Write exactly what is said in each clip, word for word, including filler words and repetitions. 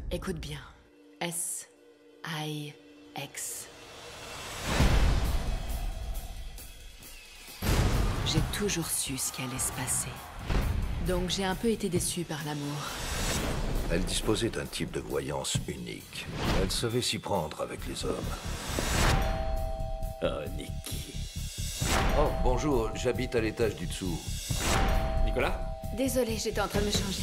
Écoute bien. S I X. J'ai toujours su ce qui allait se passer. Donc j'ai un peu été déçue par l'amour. Elle disposait d'un type de voyance unique. Elle savait s'y prendre avec les hommes. Oh, Nikki. Oh, bonjour, j'habite à l'étage du dessous. Nicolas? Désolée, j'étais en train de me changer.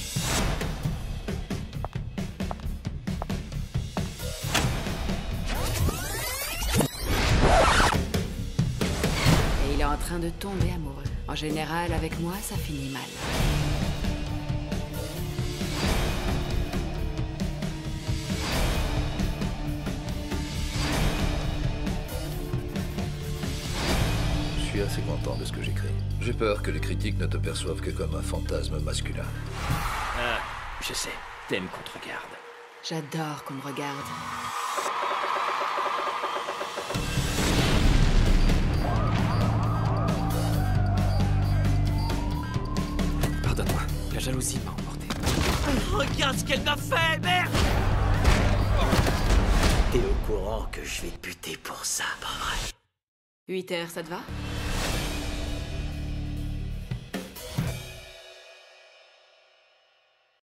Et il est en train de tomber amoureux. En général, avec moi, ça finit mal. Je suis assez content de ce que j'écris. J'ai peur que les critiques ne te perçoivent que comme un fantasme masculin. Ah, je sais. T'aimes qu'on te regarde. J'adore qu'on me regarde. Pardonne-moi. La jalousie m'a emporté. Regarde ce qu'elle m'a fait, merde! T'es au courant que je vais te buter pour ça, pas vrai? huit heures, ça te va?